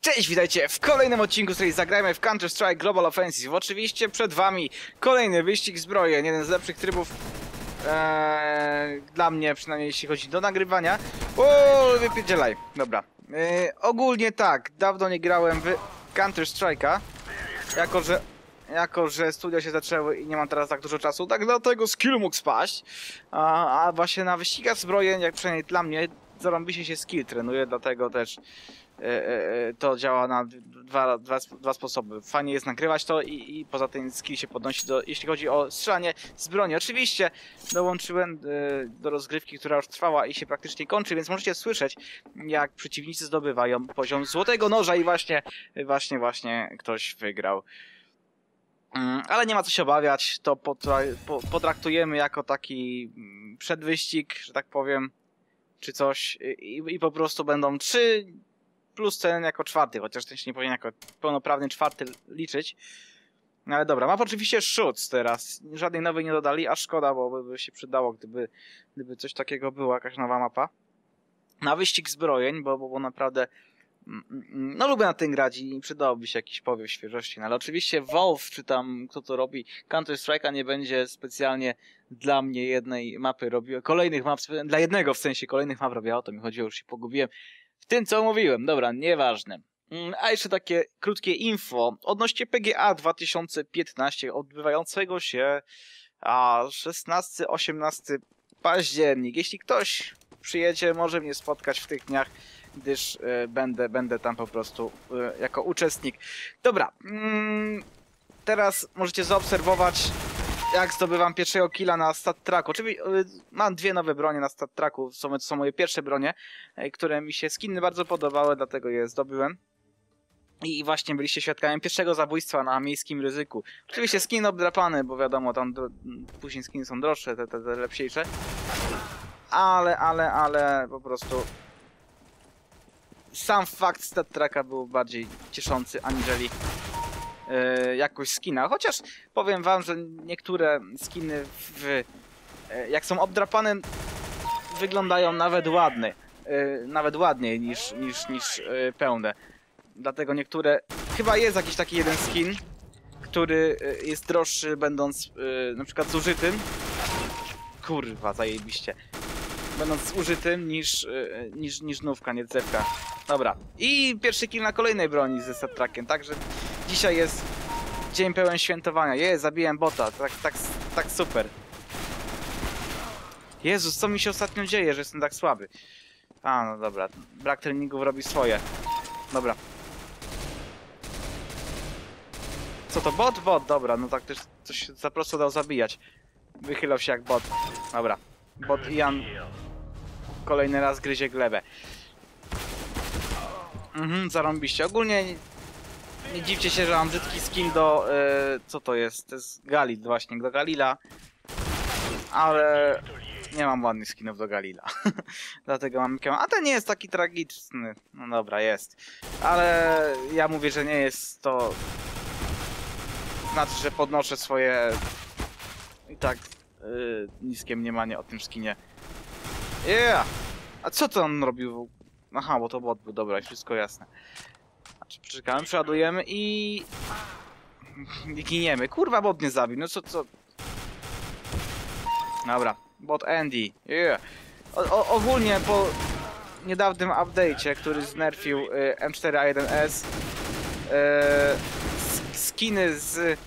Cześć, witajcie w kolejnym odcinku, z której zagrajmy w Counter-Strike Global Offensive. Oczywiście przed wami kolejny wyścig zbrojeń, jeden z lepszych trybów dla mnie, przynajmniej jeśli chodzi do nagrywania. O, wypierdzielaj, dobra. Ogólnie tak, dawno nie grałem w Counter-Strike'a, jako że studia się zaczęły i nie mam teraz tak dużo czasu, tak dlatego skill mógł spaść. A właśnie na wyścigach zbrojeń, jak przynajmniej dla mnie, zarąbiście się skill trenuje, dlatego też to działa na dwa sposoby. Fajnie jest nagrywać to i poza tym skill się podnosi, jeśli chodzi o strzelanie z broni. Oczywiście dołączyłem do rozgrywki, która już trwała i się praktycznie kończy, więc możecie słyszeć, jak przeciwnicy zdobywają poziom złotego noża i właśnie ktoś wygrał. Ale nie ma co się obawiać, to potraktujemy jako taki przedwyścig, że tak powiem, czy coś i po prostu będą 3 plus ten jako czwarty, chociaż ten się nie powinien jako pełnoprawny czwarty liczyć. No ale dobra, mapa oczywiście Shoots teraz. Żadnej nowej nie dodali, a szkoda, bo by się przydało, gdyby coś takiego była, jakaś nowa mapa. Na wyścig zbrojeń, bo naprawdę no lubię na tym grać i przydałoby się jakiś powiew świeżości. No ale oczywiście Valve, czy tam kto to robi, Counter-Strike'a nie będzie specjalnie dla mnie jednej mapy robił, kolejnych map, dla jednego w sensie kolejnych map robiła, o to mi chodziło, już się pogubiłem w tym, co mówiłem. Dobra, nieważne. A jeszcze takie krótkie info odnośnie PGA 2015 odbywającego się 16-18 październik. Jeśli ktoś przyjedzie, może mnie spotkać w tych dniach, gdyż będę tam po prostu jako uczestnik. Dobra, teraz możecie zaobserwować, jak zdobywam pierwszego killa na stat tracku. Oczywiście mam dwie nowe bronie na stat tracku, to są moje pierwsze bronie, które mi się skiny bardzo podobały, dlatego je zdobyłem. I właśnie byliście świadkami pierwszego zabójstwa na miejskim ryzyku. Oczywiście skin obdrapany, bo wiadomo, tam później skiny są droższe, te lepsiejsze. Ale po prostu sam fakt stat tracka był bardziej cieszący aniżeli jakość skina. Chociaż powiem wam, że niektóre skiny jak są obdrapane, wyglądają nawet ładnie. Nawet ładniej niż pełne. Dlatego niektóre... Chyba jest jakiś taki jeden skin, który jest droższy, będąc na przykład zużytym. Kurwa, zajebiście. Będąc użytym niż nówka, nie cewka. Dobra. I pierwszy kill na kolejnej broni ze stat trackiem. Także dzisiaj jest dzień pełen świętowania. Zabiłem bota. Tak super. Jezus, co mi się ostatnio dzieje, że jestem tak słaby? No dobra. Brak treningów robi swoje. Dobra. Co to, bot? Bot, dobra. No tak też coś za prosto dał zabijać. Wychylał się jak bot. Dobra. Bot Ian kolejny raz gryzie glebę. Zarąbiście. Ogólnie nie dziwcie się, że mam brzydki skin do... co to jest? To jest Galil właśnie, do Galila. Ale nie mam ładnych skinów do Galila. Dlatego mam... A ten nie jest taki tragiczny. No dobra, jest. Ale ja mówię, że nie jest to... Znaczy, że podnoszę swoje... I tak niskie mniemanie o tym skinie. A co to on robił? Aha, bo to bot był, dobra, wszystko jasne. Znaczy, czekamy, przeładujemy i giniemy. Kurwa, bot nie zabił, no co? Dobra, bot Andy, ogólnie po niedawnym update'cie, który znerfił M4A1S, skiny z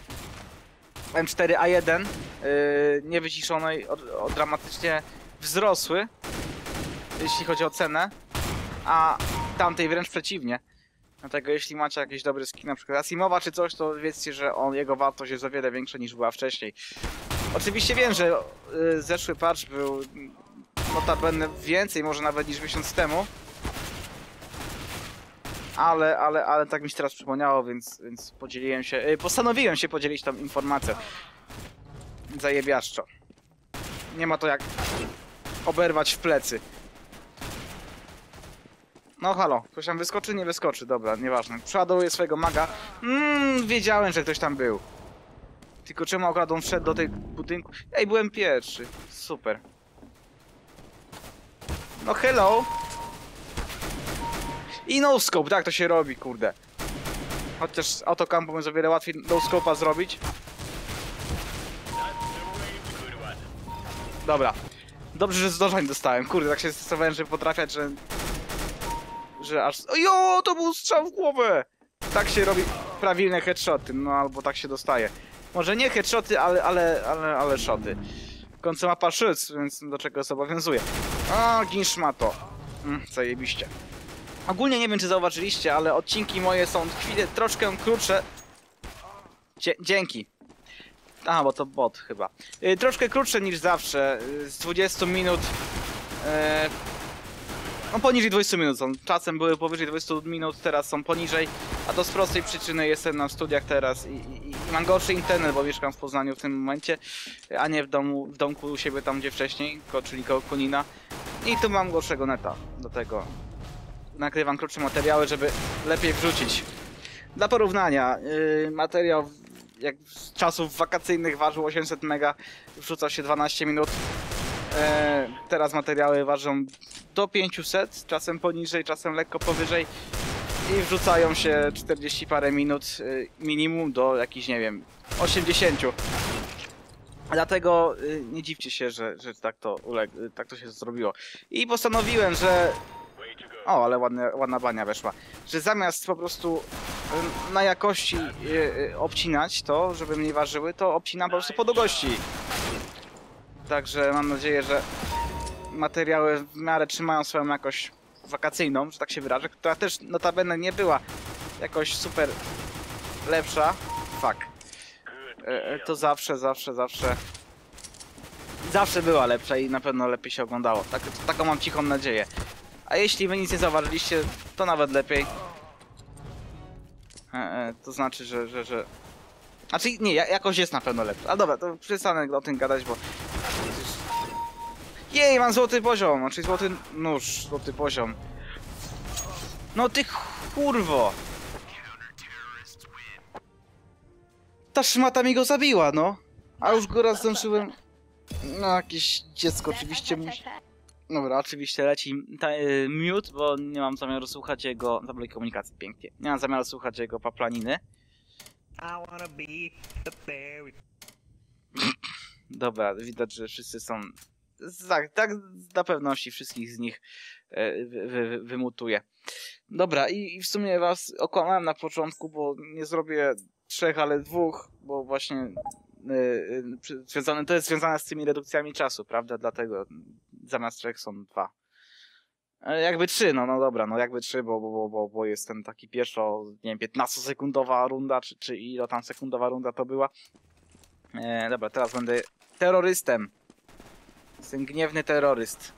M4A1 niewyciszonej dramatycznie wzrosły, jeśli chodzi o cenę, a tamtej wręcz przeciwnie. Dlatego jeśli macie jakiś dobry skin, na przykład Asimowa czy coś, to wiedzcie, że jego wartość jest o wiele większa niż była wcześniej. Oczywiście wiem, że zeszły patch był notabene więcej, może nawet niż miesiąc temu. Ale tak mi się teraz przypomniało, więc podzieliłem się, postanowiłem się podzielić tą informacją. Zajebiaszczo. Nie ma to jak oberwać w plecy. No halo, ktoś tam wyskoczy? Nie wyskoczy, dobra, nieważne. Przeładowuję swojego maga. Wiedziałem, że ktoś tam był. Tylko czemu akurat on wszedł do tej budynku? Ej, byłem pierwszy. Super. No hello. I no scope, tak to się robi, kurde. Chociaż autokampą jest o wiele łatwiej no scope'a zrobić. Dobra. Dobrze, że zdążeń dostałem. Kurde, tak się stresowałem, żeby potrafiać, że aż... Ojo, to był strzał w głowę! Tak się robi prawilne headshoty, no albo tak się dostaje. Może nie headshoty, ale shoty. W końcu mapa szyc, więc do czego zobowiązuje. A, gin szmato. Zajebiście. Ogólnie nie wiem, czy zauważyliście, ale odcinki moje są chwilę troszkę krótsze. Dzięki. Aha, bo to bot chyba. Troszkę krótsze niż zawsze. Z 20 minut. No poniżej 20 minut są. Czasem były powyżej 20 minut, teraz są poniżej. A to z prostej przyczyny jestem na studiach teraz i mam gorszy internet, bo mieszkam w Poznaniu w tym momencie, a nie w domku u siebie tam gdzie wcześniej, czyli koło Konina. I tu mam gorszego neta. Do tego nagrywam krótsze materiały, żeby lepiej wrzucić. Dla porównania, materiał jak z czasów wakacyjnych ważył 800 mega, wrzuca się 12 minut. Teraz materiały ważą do 500, czasem poniżej, czasem lekko powyżej i wrzucają się 40 parę minut minimum do jakichś, nie wiem, 80. Dlatego nie dziwcie się, że tak to się zrobiło. I postanowiłem, że... O, ale ładna bania weszła. Że zamiast po prostu na jakości obcinać to, żeby mniej ważyły, to obcinam po prostu po długości. Także mam nadzieję, że materiały w miarę trzymają swoją jakość wakacyjną, że tak się wyrażę, która też notabene nie była jakoś super lepsza. Fuck. To zawsze była lepsza i na pewno lepiej się oglądało. Taką mam cichą nadzieję. A jeśli wy nic nie zauważyliście, to nawet lepiej. To znaczy, że... Znaczy nie, jakoś jest na pewno lepsza. A dobra, to przestanę o tym gadać, bo... Jej, mam złoty poziom, znaczy złoty nóż, złoty poziom. No ty kurwo! Ta szmata mi go zabiła, no. A już go raz zdążyłem... No jakieś dziecko oczywiście musi... Dobra, oczywiście leci mute, bo nie mam zamiaru słuchać jego... Zablokuj komunikację, pięknie. Nie mam zamiaru słuchać jego paplaniny. Dobra, widać, że wszyscy są... Tak, dla pewności wszystkich z nich wymutuję. Dobra, i w sumie was okłamałem na początku, bo nie zrobię 3, ale 2, bo właśnie to jest związane z tymi redukcjami czasu, prawda? Dlatego zamiast 3 są 2. Jakby 3, no dobra, no jakby 3, bo jest ten taki pierwszo, nie wiem, 15-sekundowa runda, czy ilo tam sekundowa runda to była. Dobra, teraz będę terrorystem. Jestem gniewny terroryst.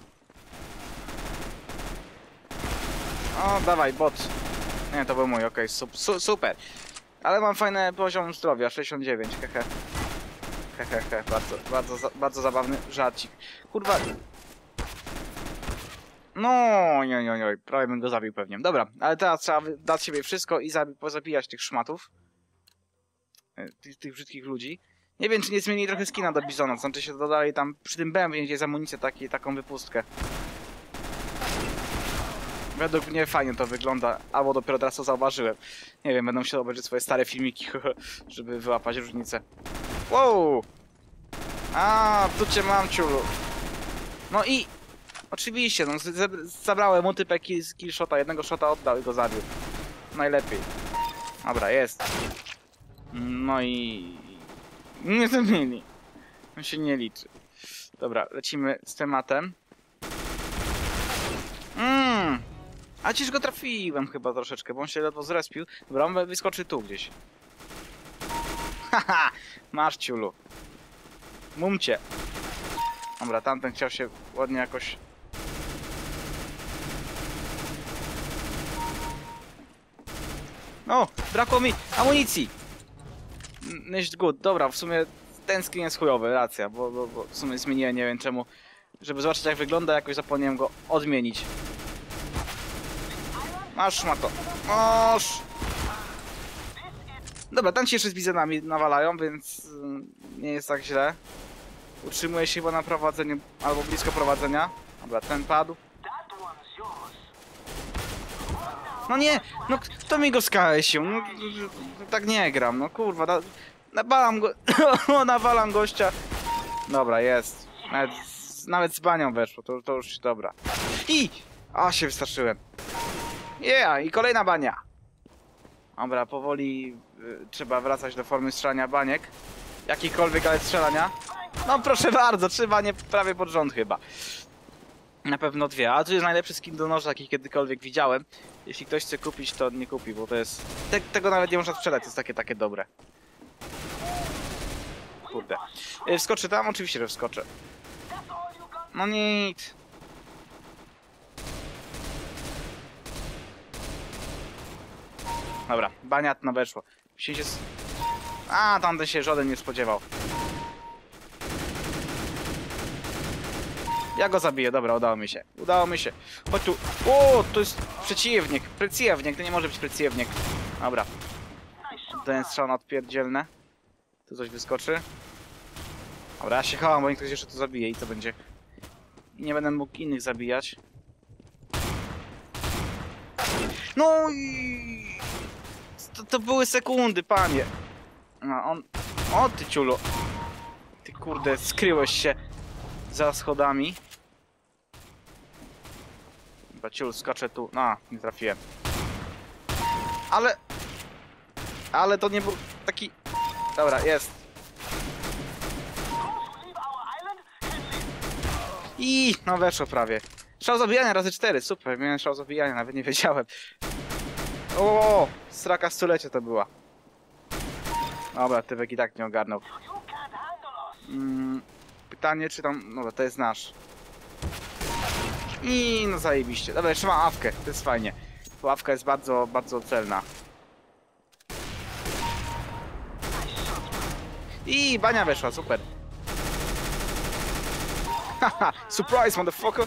O, dawaj, bot. Nie, to był mój, okej, super. Ale mam fajny poziom zdrowia, 69, hehe. Hehehe, bardzo zabawny żarcik. Kurwa. No, nie, prawie bym go zabił pewnie. Dobra, ale teraz trzeba dać siebie wszystko i pozabijać tych szmatów. Tych brzydkich ludzi. Nie wiem, czy nie zmienili trochę skina do Bizona, znaczy się dodali tam przy tym BMW gdzieś amunicję taką wypustkę. Według mnie fajnie to wygląda, albo dopiero teraz to zauważyłem. Nie wiem, będę musiał obejrzeć swoje stare filmiki, żeby wyłapać różnicę. Wow! A, tu cię mam, ciulu. No i... Oczywiście, no zabrałem multiple killshota, jednego shota oddał i go zabił. Najlepiej. Dobra, jest. No i... Nie zmieni. On się nie liczy. Dobra, lecimy z tematem. A ciż go trafiłem chyba troszeczkę, bo on się ledwo zrespił. Dobra, on wyskoczy tu gdzieś. Haha! Masz, ciulu. Mumcie. Dobra, tamten chciał się ładnie jakoś... O! Brakło mi amunicji! Next good. Dobra, w sumie ten skin jest chujowy, racja, bo w sumie zmieniłem, nie wiem czemu. Żeby zobaczyć jak wygląda, jakoś zapomniałem go odmienić. Masz, mato. Masz! Dobra, tam się jeszcze z bizonami nawalają, więc nie jest tak źle. Utrzymuję się chyba na prowadzeniu, albo blisko prowadzenia. Dobra, ten padł. No nie, no kto mi go skaleścił? No, tak nie gram, no kurwa, nawalam go, nawalam gościa. Dobra, jest. Nawet z banią weszło, to już dobra. Się wystraszyłem. I kolejna bania. Dobra, powoli trzeba wracać do formy strzelania baniek. Jakikolwiek, ale strzelania. No proszę bardzo, 3 banie prawie pod rząd chyba. Na pewno 2, a tu jest najlepszy skin do noża, jaki kiedykolwiek widziałem. Jeśli ktoś chce kupić, to nie kupi, bo to jest... Tego nawet nie można sprzedać, to jest takie dobre. Kurde. Wskoczy tam? Oczywiście, że wskoczę. No nic. Dobra, baniatno weszło. Tamten się żaden nie spodziewał. Ja go zabiję, dobra, udało mi się. Udało mi się. Chodź tu. To jest przeciwnik. Przeciwnik, to nie może być przeciwnik. Dobra. Ten strzał na odpierdzielne. Tu coś wyskoczy. Dobra, ja się chowam, bo ktoś jeszcze tu zabije i to będzie... I nie będę mógł innych zabijać. No i... To były sekundy, panie. No, on... O, ty ciulo. Ty kurde, skryłeś się za schodami. Chyba ciul, skaczę tu. Nie trafiłem. Ale to nie był taki... Dobra, jest. No weszło prawie. Strzał zabijania razy 4, super. Miałem strzał zabijania, nawet nie wiedziałem. Sraka stulecia to była. Dobra, typek i tak nie ogarnął. Pytanie, czy tam... Dobra, to jest nasz. No zajebiście. Dobra, jeszcze ma awkę, to jest fajnie. Bo awka jest bardzo, bardzo celna. Bania weszła, super. Haha, surprise, motherfucker!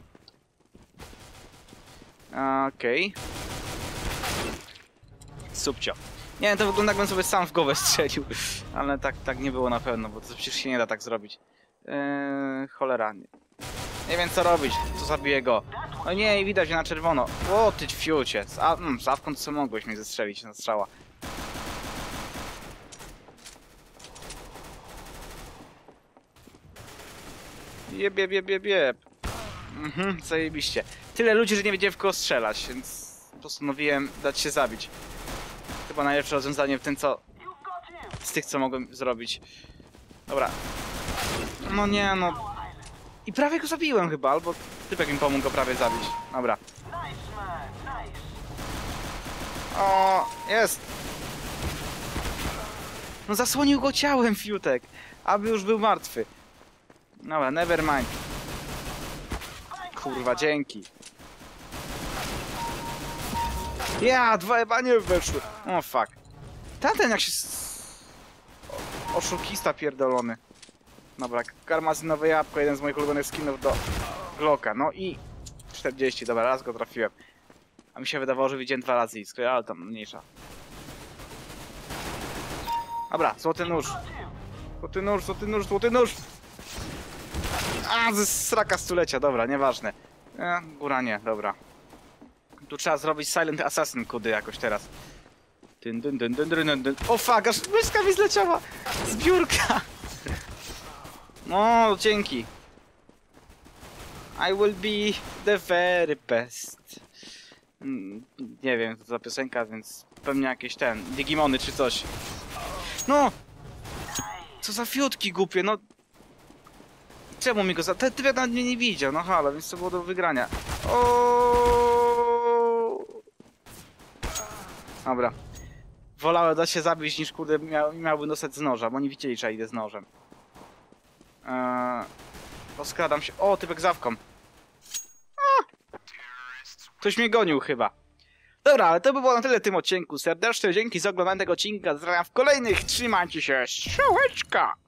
Okej. Subcio. Nie, to wygląda, jakbym sobie sam w głowę strzelił. Ale tak nie było na pewno, bo to przecież się nie da tak zrobić. Cholera. Nie wiem co robić, co zabiję go. No nie, widać mnie na czerwono. Ty fiucie. Z awką to co mogłeś mnie zestrzelić na strzała. Jeb. Zajebiście. Tyle ludzi, że nie wiedziałem w kogo strzelać, więc postanowiłem dać się zabić. Chyba najlepsze rozwiązanie w tym, co... Z tych, co mogłem zrobić. Dobra. No nie, no... I prawie go zabiłem chyba, albo typek mi pomógł go prawie zabić. Dobra. Jest! No zasłonił go ciałem, fiutek. Aby już był martwy. Dobra, never mind. Kurwa, dzięki. 2 banie weszły. Fuck. Tamten jak się... Oszukista pierdolony. Dobra, karmazynowe jabłko, jeden z moich ulubionych skinów do Glocka. 40, dobra, raz go trafiłem. A mi się wydawało, że widziałem 2 razy iskry, ale tam mniejsza. Dobra, złoty nóż. Złoty nóż! Ze sraka stulecia, dobra, nieważne. Góra nie, dobra. Tu trzeba zrobić Silent Assassin kudy jakoś teraz. Fuck, aż myszka mi zleciała z biurka. No, dzięki. I will be the very best. Nie wiem, co za piosenka, więc pewnie jakieś Digimony czy coś. No! Co za fiutki głupie, no. Czemu mi go Ty nawet mnie nie widział, no halo, więc to było do wygrania. Dobra. Wolałem dać się zabić niż kurde miałbym dostać z noża, bo nie widzieli, że idę z nożem. Poskradam się. Typek z awką. Ktoś mnie gonił chyba. Dobra, ale to by było na tyle w tym odcinku. Serdeczne dzięki za oglądanie tego odcinka. Pozdrawiam w kolejnych. Trzymajcie się. Strzałeczka!